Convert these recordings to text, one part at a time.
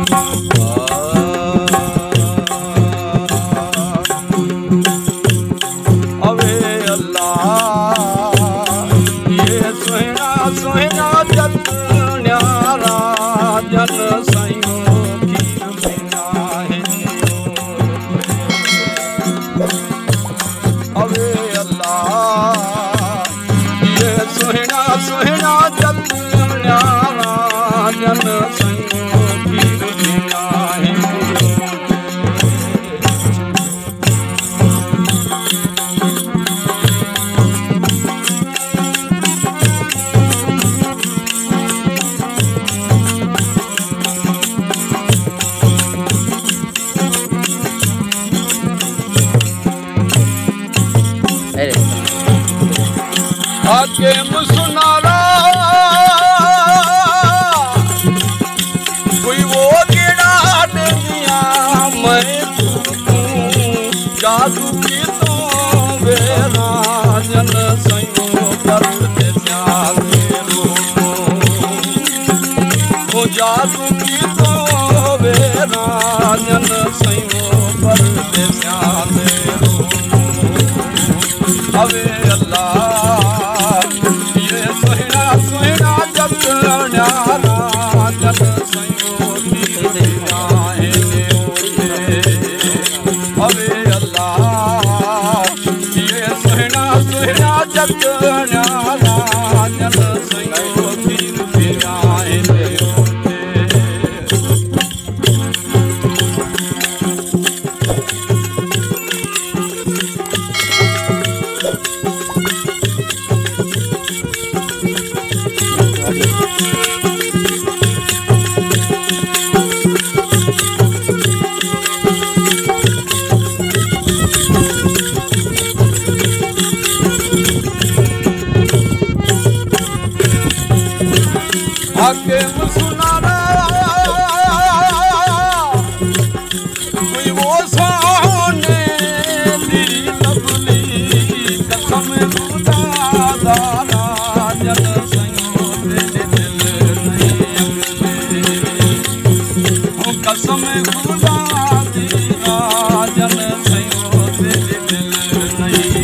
Away अल्लाह ये सुहिणा सुहिणा जन न्यारा जन सयूं खीर पीना है। अवे अल्लाह ये सुहिणा सुहिणा जन न्यारा जन सयूं खीर पीना है। आके मुसनारा कोई वो गिड़ा दिया मैं जादू की तो बेरा जन सयूं करते वो जादू की तो बेरा जन सयूं करते अवे अल्लाह ये सुहिणा सुहिणा जन न्यारा जन सयूं खीर पीना है। अवे अल्लाह ये सुहिणा सुहिणा जन न्यारा जन सयूं खीर पीना है। आके मुसनारा कोई वो सोने दी लबली कसम खुदा दारा जन सयूं तेरे दिल नहीं कसम खुदा दी जन सयूं तेरे दिल नहीं।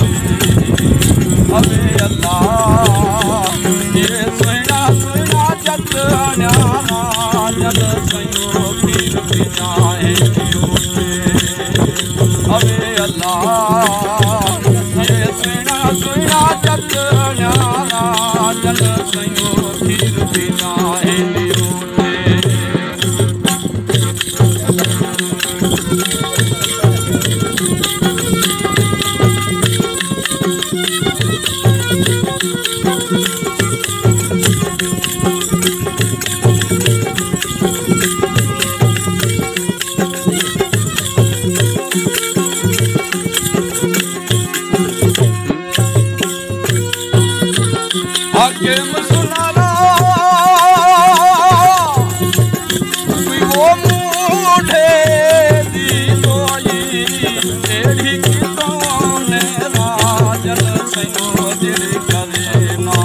अवे अल्लाह ये सुहिणा सुहिणा जन न्यारा जन सयूं खीर पीना है। अवे अल्लाह ये सुहिणा सुहिणा जन न्यारा जन सयूं खीर पीना है। आके मुसनारा कोई वो मूढ़े दी दोई तेरी की तो नेरा जन सयूं दिल करे ना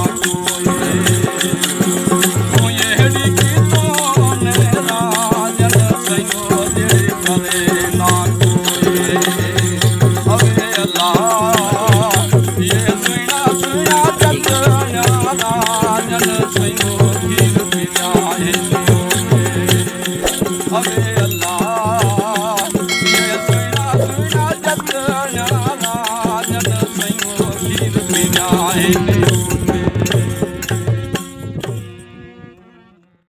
कोई एड़ी की तो नेरा जन सयूं दिल करे ना कोई। अवे अल्लाह ये सुहिणा सुहिणा जन जन सयूं खीर पीना है। अवे अल्लाह ये सुहिणा सुहिणा जन न्यारा जन सयूं खीर पीना है।